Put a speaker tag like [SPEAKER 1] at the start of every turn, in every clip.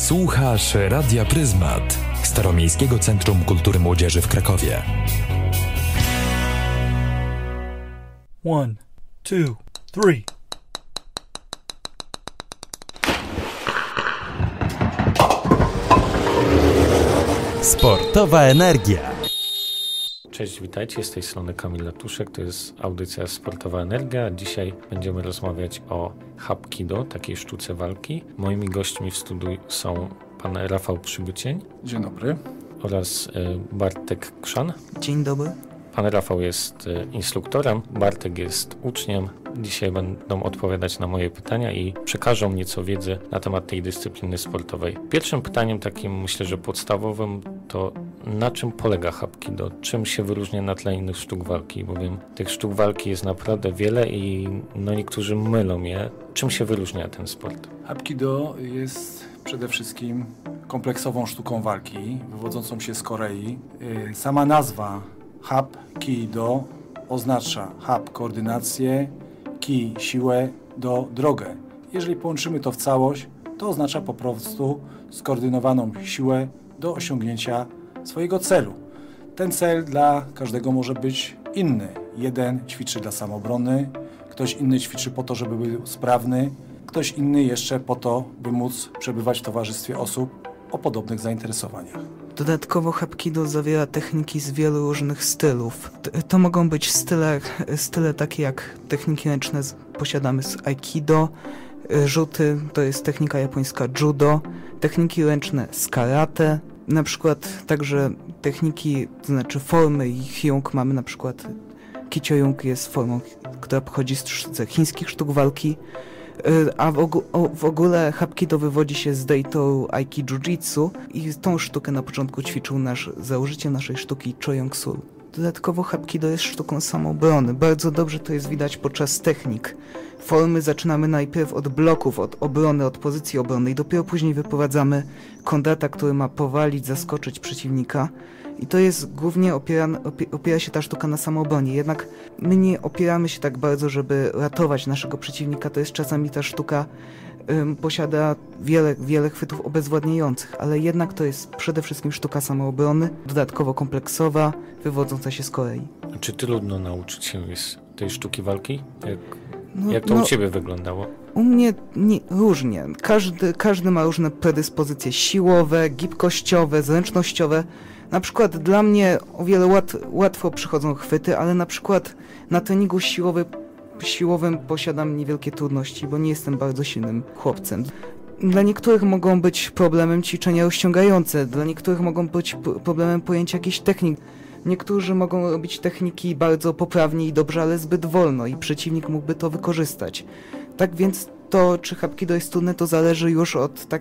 [SPEAKER 1] Słuchasz Radia Pryzmat, Staromiejskiego Centrum Kultury Młodzieży w Krakowie.
[SPEAKER 2] 1, 2, 3.
[SPEAKER 3] Sportowa energia.
[SPEAKER 4] Cześć, witajcie, z tej strony Kamil Latuszek, to jest audycja Sportowa Energia. Dzisiaj będziemy rozmawiać o Hapkido, takiej sztuce walki. Moimi gośćmi w studiu są pan Rafał Przybycień.
[SPEAKER 5] Dzień dobry.
[SPEAKER 4] Oraz Bartek Krzan.
[SPEAKER 6] Dzień dobry.
[SPEAKER 4] Pan Rafał jest instruktorem, Bartek jest uczniem. Dzisiaj będą odpowiadać na moje pytania i przekażą nieco wiedzy na temat tej dyscypliny sportowej. Pierwszym pytaniem, takim myślę, że podstawowym, to na czym polega Hapkido? Czym się wyróżnia na tle innych sztuk walki? Bowiem tych sztuk walki jest naprawdę wiele i niektórzy mylą je. Czym się wyróżnia ten sport?
[SPEAKER 5] Hapkido jest przede wszystkim kompleksową sztuką walki, wywodzącą się z Korei. Sama nazwa Hapkido oznacza hap koordynację, ki siłę, do drogę. Jeżeli połączymy to w całość, to oznacza po prostu skoordynowaną siłę do osiągnięcia swojego celu. Ten cel dla każdego może być inny. Jeden ćwiczy dla samoobrony, ktoś inny ćwiczy po to, żeby był sprawny, ktoś inny jeszcze po to, by móc przebywać w towarzystwie osób o podobnych zainteresowaniach.
[SPEAKER 6] Dodatkowo Hapkido zawiera techniki z wielu różnych stylów. To mogą być style takie jak techniki ręczne posiadamy z Aikido, rzuty to jest technika japońska judo, techniki ręczne z karate, na przykład także techniki, to znaczy formy i hyung mamy na przykład Kicyoyung jest formą, która pochodzi z chińskich sztuk walki, a w ogóle Hapkido wywodzi się z Daitoru Aiki Jiu-Jitsu i tą sztukę na początku ćwiczył założyciel naszej sztuki Cho Young-sul. Dodatkowo Hapkido jest sztuką samoobrony. Bardzo dobrze to jest widać podczas technik. Formy zaczynamy najpierw od bloków, od obrony, od pozycji obronnej. Dopiero później wyprowadzamy kondata, który ma powalić, zaskoczyć przeciwnika. I to jest głównie opiera się ta sztuka na samoobronie. Jednak my nie opieramy się tak bardzo, żeby ratować naszego przeciwnika. To jest czasami ta sztuka posiada wiele chwytów obezwładniających, ale jednak to jest przede wszystkim sztuka samoobrony, dodatkowo kompleksowa, wywodząca się z Korei.
[SPEAKER 4] A czy trudno nauczyć się tej sztuki walki? Jak to u Ciebie wyglądało?
[SPEAKER 6] U mnie różnie. Każdy ma różne predyspozycje siłowe, gibkościowe, zręcznościowe. Na przykład dla mnie o wiele łatwo przychodzą chwyty, ale na przykład na treningu siłowym posiadam niewielkie trudności, bo nie jestem bardzo silnym chłopcem. Dla niektórych mogą być problemem ćwiczenia rozciągające, dla niektórych mogą być problemem pojęcia jakichś technik. Niektórzy mogą robić techniki bardzo poprawnie i dobrze, ale zbyt wolno i przeciwnik mógłby to wykorzystać. Tak więc to, czy Hapkido jest trudne, to zależy już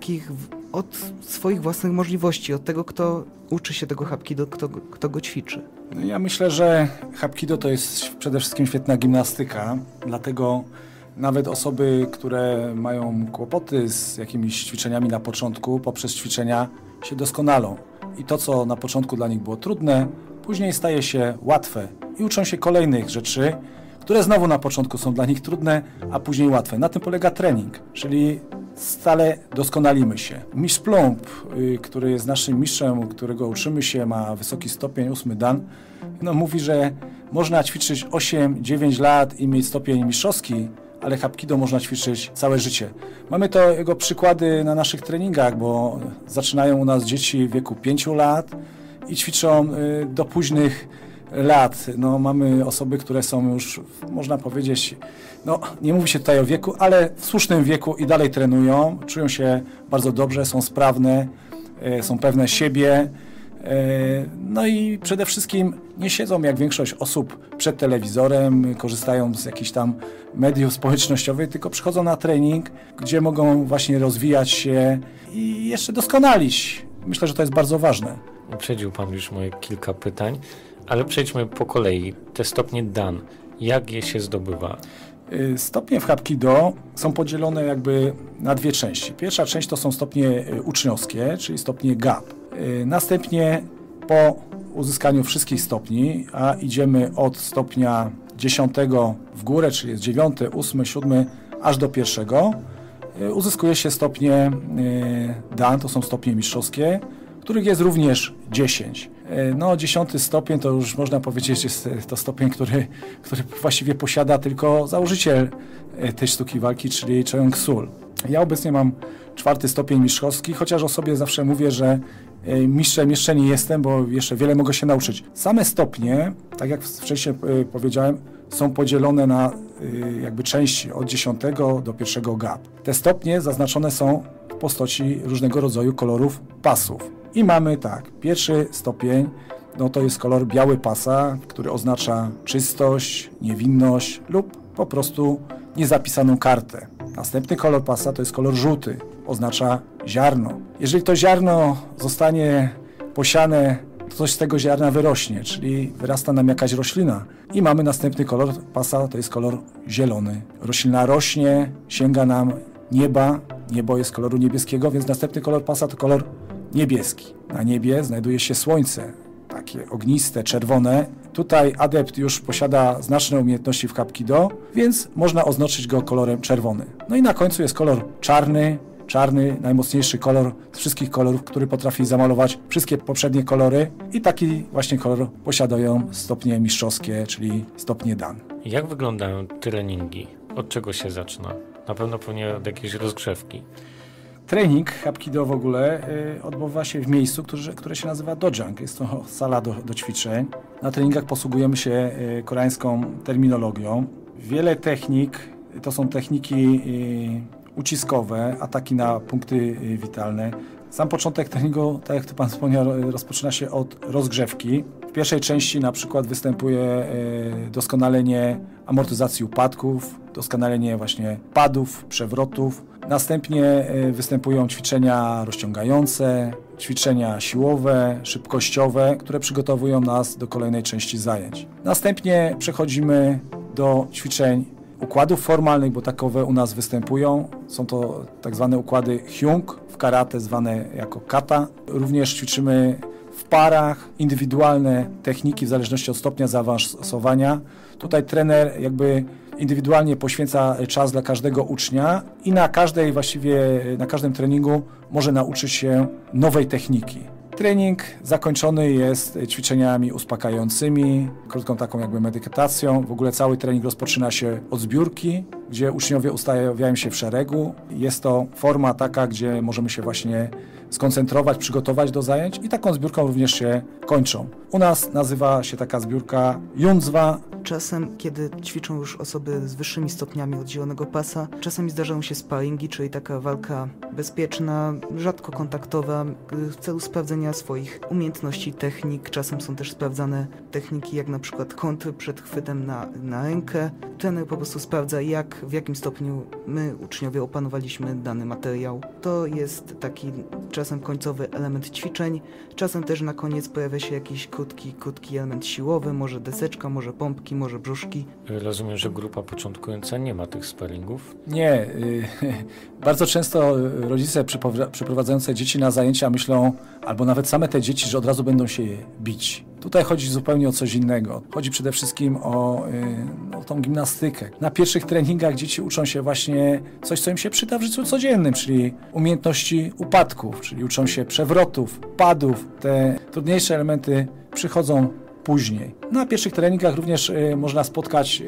[SPEAKER 6] od swoich własnych możliwości, od tego, kto uczy się tego Hapkido, kto go ćwiczy.
[SPEAKER 5] Ja myślę, że Hapkido to jest przede wszystkim świetna gimnastyka, dlatego nawet osoby, które mają kłopoty z jakimiś ćwiczeniami na początku, poprzez ćwiczenia się doskonalą. I to, co na początku dla nich było trudne, później staje się łatwe i uczą się kolejnych rzeczy, które znowu na początku są dla nich trudne, a później łatwe. Na tym polega trening, czyli stale doskonalimy się. Mistrz Plumb, który jest naszym mistrzem, którego uczymy się, ma wysoki stopień, 8 dan, mówi, że można ćwiczyć 8-9 lat i mieć stopień mistrzowski, ale Hapkido można ćwiczyć całe życie. Mamy to jego przykłady na naszych treningach, bo zaczynają u nas dzieci w wieku 5 lat i ćwiczą do późnych lat. Mamy osoby, które są już, można powiedzieć, nie mówi się tutaj o wieku, ale w słusznym wieku i dalej trenują, czują się bardzo dobrze, są sprawne, są pewne siebie. I przede wszystkim nie siedzą jak większość osób przed telewizorem, korzystają z jakichś tam mediów społecznościowych, tylko przychodzą na trening, gdzie mogą właśnie rozwijać się i jeszcze doskonalić. Myślę, że to jest bardzo ważne.
[SPEAKER 4] Uprzedził Pan już moje kilka pytań, ale przejdźmy po kolei. Te stopnie dan, jak je się zdobywa?
[SPEAKER 5] Stopnie w Hapkido są podzielone jakby na dwie części. Pierwsza część to są stopnie uczniowskie, czyli stopnie GAP. Następnie po uzyskaniu wszystkich stopni, a idziemy od stopnia 10 w górę, czyli jest 9, 8, 7, aż do 1, uzyskuje się stopnie Dan, to są stopnie mistrzowskie, których jest również 10. No 10 stopień to już można powiedzieć jest to stopień, który właściwie posiada tylko założyciel tej sztuki walki, czyli Choi Yong-sul. Ja obecnie mam 4 stopień mistrzowski, chociaż o sobie zawsze mówię, że mistrzem jeszcze nie jestem, bo jeszcze wiele mogę się nauczyć. Same stopnie, tak jak wcześniej powiedziałem, są podzielone na jakby części od 10 do 1 gap. Te stopnie zaznaczone są w postaci różnego rodzaju kolorów pasów. I mamy tak, pierwszy stopień, no to jest kolor biały pasa, który oznacza czystość, niewinność lub po prostu niezapisaną kartę. Następny kolor pasa to jest kolor żółty, oznacza ziarno. Jeżeli to ziarno zostanie posiane, to coś z tego ziarna wyrośnie, czyli wyrasta nam jakaś roślina. I mamy następny kolor pasa, to jest kolor zielony. Roślina rośnie, sięga nam nieba, niebo jest koloru niebieskiego, więc następny kolor pasa to kolor niebieski. Na niebie znajduje się słońce, takie ogniste, czerwone. Tutaj adept już posiada znaczne umiejętności w Hapkido, więc można oznaczyć go kolorem czerwony. No i na końcu jest kolor czarny. Czarny, najmocniejszy kolor z wszystkich kolorów, który potrafi zamalować wszystkie poprzednie kolory i taki właśnie kolor posiadają stopnie mistrzowskie, czyli stopnie Dan.
[SPEAKER 4] Jak wyglądają treningi? Od czego się zaczyna? Na pewno pewnie od jakiejś rozgrzewki.
[SPEAKER 5] Trening Hapkido w ogóle odbywa się w miejscu, które się nazywa dojang. Jest to sala do ćwiczeń. Na treningach posługujemy się koreańską terminologią. Wiele technik, to są techniki uciskowe, ataki na punkty witalne. Sam początek treningu, tak jak tu Pan wspomniał, rozpoczyna się od rozgrzewki. W pierwszej części na przykład występuje doskonalenie amortyzacji upadków, doskonalenie właśnie padów, przewrotów. Następnie występują ćwiczenia rozciągające, ćwiczenia siłowe, szybkościowe, które przygotowują nas do kolejnej części zajęć. Następnie przechodzimy do ćwiczeń układów formalnych, bo takowe u nas występują. Są to tak zwane układy hyung, w karate zwane jako kata. Również ćwiczymy w parach, indywidualne techniki w zależności od stopnia zaawansowania. Tutaj trener jakby indywidualnie poświęca czas dla każdego ucznia i na każdym treningu może nauczyć się nowej techniki. Trening zakończony jest ćwiczeniami uspokajającymi, krótką taką jakby medytacją. W ogóle cały trening rozpoczyna się od zbiórki, gdzie uczniowie ustawiają się w szeregu. Jest to forma taka, gdzie możemy się właśnie skoncentrować, przygotować do zajęć i taką zbiórką również się kończą. U nas nazywa się taka zbiórka Junzwa.
[SPEAKER 6] Czasem, kiedy ćwiczą już osoby z wyższymi stopniami od zielonego pasa, czasami zdarzają się sparingi, czyli taka walka bezpieczna, rzadko kontaktowa, w celu sprawdzenia swoich umiejętności, technik. Czasem są też sprawdzane techniki, jak na przykład kontry przed chwytem na rękę. Trener po prostu sprawdza, w jakim stopniu my, uczniowie, opanowaliśmy dany materiał. To jest taki czasem końcowy element ćwiczeń. Czasem też na koniec pojawia się jakiś krótki element siłowy, może deseczka, może pompki, może brzuszki.
[SPEAKER 4] Rozumiem, że grupa początkująca nie ma tych sparingów?
[SPEAKER 5] Nie. Bardzo często rodzice przyprowadzające dzieci na zajęcia myślą, albo nawet same te dzieci, że od razu będą się bić. Tutaj chodzi zupełnie o coś innego. Chodzi przede wszystkim o tą gimnastykę. Na pierwszych treningach dzieci uczą się właśnie coś, co im się przyda w życiu codziennym, czyli umiejętności upadków, czyli uczą się przewrotów, padów. Te trudniejsze elementy przychodzą później. Na pierwszych treningach również można spotkać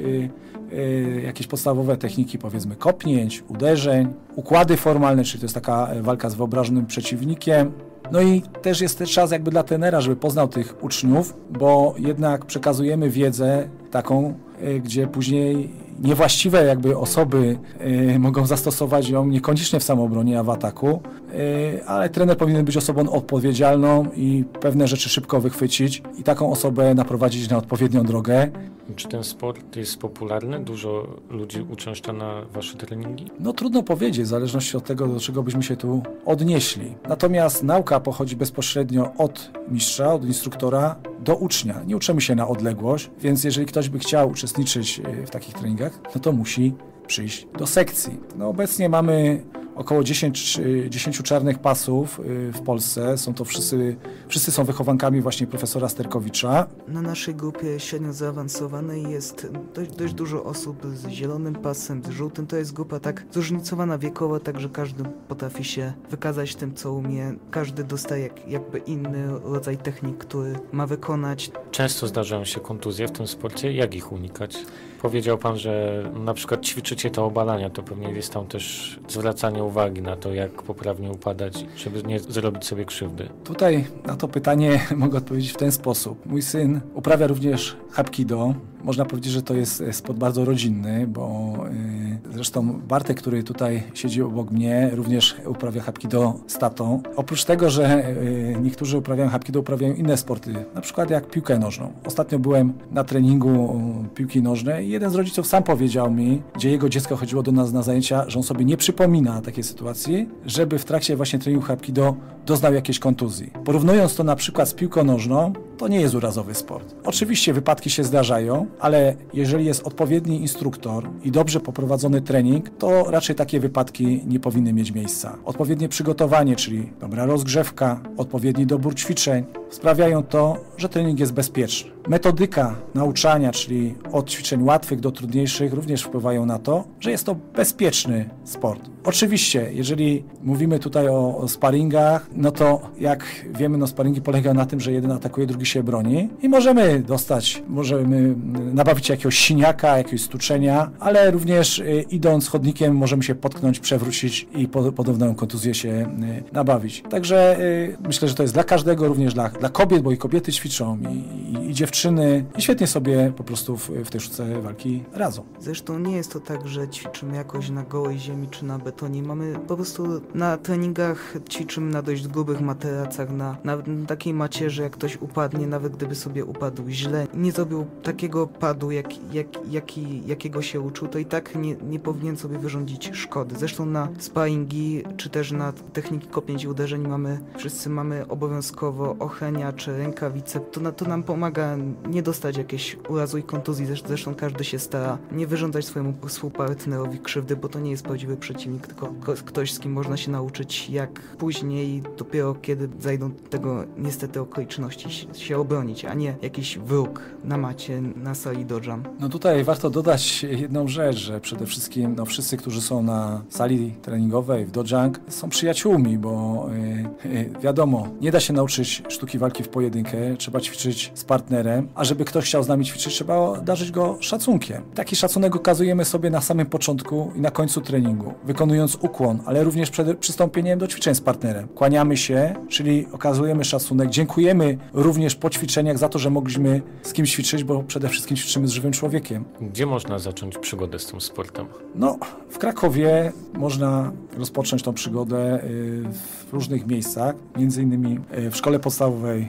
[SPEAKER 5] jakieś podstawowe techniki, powiedzmy kopnięć, uderzeń, układy formalne, czyli to jest taka walka z wyobrażonym przeciwnikiem. No i też jest czas jakby dla trenera, żeby poznał tych uczniów, bo jednak przekazujemy wiedzę taką, gdzie później niewłaściwe jakby osoby mogą zastosować ją niekoniecznie w samoobronie, a w ataku, ale trener powinien być osobą odpowiedzialną i pewne rzeczy szybko wychwycić i taką osobę naprowadzić na odpowiednią drogę.
[SPEAKER 4] Czy ten sport jest popularny? Dużo ludzi uczęszcza na wasze treningi?
[SPEAKER 5] No trudno powiedzieć, w zależności od tego, do czego byśmy się tu odnieśli. Natomiast nauka pochodzi bezpośrednio od mistrza, od instruktora do ucznia. Nie uczymy się na odległość, więc jeżeli ktoś by chciał uczestniczyć w takich treningach, no to musi przyjść do sekcji. No obecnie mamy około 10 czarnych pasów w Polsce. Są to wszyscy są wychowankami właśnie profesora Sterkowicza.
[SPEAKER 6] Na naszej grupie średnio zaawansowanej jest dość dużo osób z zielonym pasem, z żółtym. To jest grupa tak zróżnicowana wiekowo, tak że każdy potrafi się wykazać tym, co umie. Każdy dostaje jakby inny rodzaj technik, który ma wykonać.
[SPEAKER 4] Często zdarzają się kontuzje w tym sporcie. Jak ich unikać? Powiedział pan, że na przykład ćwiczycie te obalania, to pewnie jest tam też zwracanie uwagi na to, jak poprawnie upadać, żeby nie zrobić sobie krzywdy.
[SPEAKER 5] Tutaj na to pytanie mogę odpowiedzieć w ten sposób. Mój syn uprawia również hapkido. Można powiedzieć, że to jest sport bardzo rodzinny, bo zresztą Bartek, który tutaj siedzi obok mnie, również uprawia hapkido z tatą. Oprócz tego, że niektórzy uprawiają hapkido, uprawiają inne sporty, na przykład jak piłkę nożną. Ostatnio byłem na treningu piłki nożnej i jeden z rodziców sam powiedział mi, gdzie jego dziecko chodziło do nas na zajęcia, że on sobie nie przypomina takiej sytuacji, żeby w trakcie właśnie treningu hapkido doznał jakiejś kontuzji. Porównując to na przykład z piłką nożną, to nie jest urazowy sport. Oczywiście wypadki się zdarzają, ale jeżeli jest odpowiedni instruktor i dobrze poprowadzony trening, to raczej takie wypadki nie powinny mieć miejsca. Odpowiednie przygotowanie, czyli dobra rozgrzewka, odpowiedni dobór ćwiczeń sprawiają to, że trening jest bezpieczny. Metodyka nauczania, czyli od ćwiczeń łatwych do trudniejszych, również wpływają na to, że jest to bezpieczny sport. Oczywiście, jeżeli mówimy tutaj o sparingach, no to jak wiemy, sparingi polegają na tym, że jeden atakuje, drugi się broni i możemy nabawić jakiegoś siniaka, jakiegoś stuczenia, ale również idąc chodnikiem możemy się potknąć, przewrócić i podobną kontuzję się nabawić. Także myślę, że to jest dla każdego, również dla kobiet, bo i kobiety ćwiczą i dziewczyny i świetnie sobie po prostu w tej sztuce walki radzą.
[SPEAKER 6] Zresztą nie jest to tak, że ćwiczymy jakoś na gołej ziemi czy na betonie. Mamy po prostu na treningach ćwiczymy na dość grubych materacach, na takiej macierze, jak ktoś upadnie, nawet gdyby sobie upadł źle, nie zrobił takiego padu, jakiego się uczył, to i tak nie powinien sobie wyrządzić szkody. Zresztą na sparingi, czy też na techniki kopnięć i uderzeń wszyscy mamy obowiązkowo ochenia czy rękawice. To nam pomaga nie dostać jakiejś urazu i kontuzji. Zresztą każdy się stara nie wyrządzać swojemu współpartnerowi krzywdy, bo to nie jest prawdziwy przeciwnik, tylko ktoś, z kim można się nauczyć, jak później, dopiero kiedy zajdą tego niestety okoliczności, się obronić, a nie jakiś wróg na macie, na sali dojam.
[SPEAKER 5] No tutaj warto dodać jedną rzecz, że przede wszystkim wszyscy, którzy są na sali treningowej w dojang, są przyjaciółmi, bo wiadomo, nie da się nauczyć sztuki walki w pojedynkę, trzeba ćwiczyć z partnerem, a żeby ktoś chciał z nami ćwiczyć, trzeba darzyć go szacunkiem. Taki szacunek okazujemy sobie na samym początku i na końcu treningu, wykonując ukłon, ale również przed przystąpieniem do ćwiczeń z partnerem. Kłaniamy się, czyli okazujemy szacunek, dziękujemy również po ćwiczeniach za to, że mogliśmy z kimś ćwiczyć, bo przede wszystkim ćwiczymy z żywym człowiekiem.
[SPEAKER 4] Gdzie można zacząć przygodę z tym sportem?
[SPEAKER 5] W Krakowie można rozpocząć tą przygodę w różnych miejscach, między innymi w Szkole Podstawowej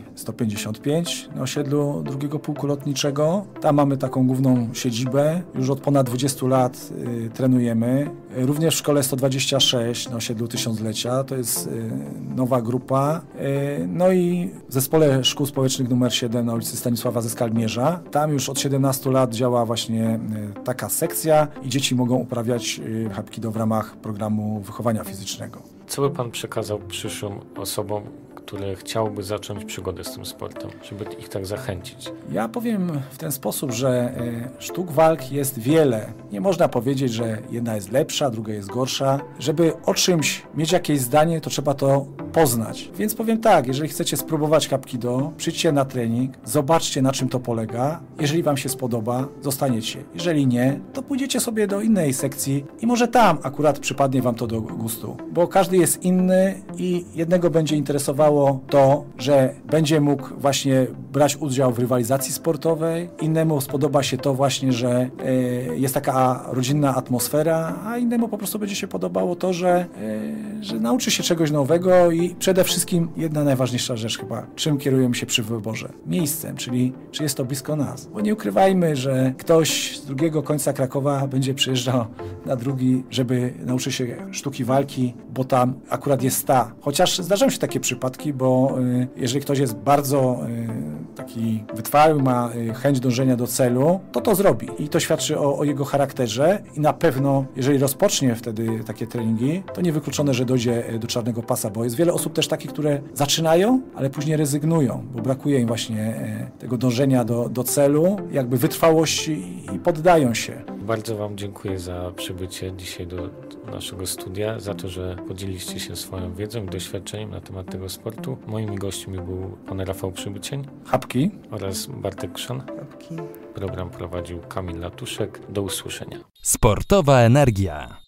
[SPEAKER 5] 155 na osiedlu drugiego pułku lotniczego. Tam mamy taką główną siedzibę. Już od ponad 20 lat trenujemy. Również w Szkole 126 na osiedlu Tysiąclecia. To jest nowa grupa. No i w Zespole Szkół Społecznych nr 7 na ulicy Stanisława ze Skalmierza. Tam już od 17 lat działa właśnie taka sekcja i dzieci mogą uprawiać hapkido w ramach programu wychowania fizycznego.
[SPEAKER 4] Co by pan przekazał przyszłym osobom, które chciałyby zacząć przygodę z tym sportem, żeby ich tak zachęcić?
[SPEAKER 5] Ja powiem w ten sposób, że sztuk walk jest wiele. Nie można powiedzieć, że jedna jest lepsza, druga jest gorsza. Żeby o czymś mieć jakieś zdanie, to trzeba to poznać. Więc powiem tak, jeżeli chcecie spróbować hapkido, przyjdźcie na trening, zobaczcie, na czym to polega. Jeżeli wam się spodoba, zostaniecie. Jeżeli nie, to pójdziecie sobie do innej sekcji i może tam akurat przypadnie wam to do gustu. Bo każdy jest inny i jednego będzie interesowało to, że będzie mógł właśnie brać udział w rywalizacji sportowej, innemu spodoba się to właśnie, że jest taka rodzinna atmosfera, a innemu po prostu będzie się podobało to, że nauczy się czegoś nowego i przede wszystkim jedna najważniejsza rzecz chyba, czym kierujemy się przy wyborze? Miejscem, czyli czy jest to blisko nas. Bo nie ukrywajmy, że ktoś z drugiego końca Krakowa będzie przyjeżdżał na drugi, żeby nauczyć się sztuki walki, bo tam akurat jest ta. Chociaż zdarzają się takie przypadki, bo jeżeli ktoś jest bardzo taki wytrwały, ma chęć dążenia do celu, to zrobi. I to świadczy o jego charakterze i na pewno, jeżeli rozpocznie wtedy takie treningi, to niewykluczone, że dojdzie do czarnego pasa, bo jest wiele osób też takich, które zaczynają, ale później rezygnują, bo brakuje im właśnie tego dążenia do celu, jakby wytrwałości i poddają się.
[SPEAKER 4] Bardzo Wam dziękuję za przybycie dzisiaj do naszego studia, za to, że podzieliliście się swoją wiedzą i doświadczeniem na temat tego sportu. Moimi gośćmi był pan Rafał Przybycień
[SPEAKER 5] Chapki
[SPEAKER 4] oraz Bartek Krzan.
[SPEAKER 6] Chapki.
[SPEAKER 4] Program prowadził Kamil Latuszek. Do usłyszenia.
[SPEAKER 1] Sportowa energia.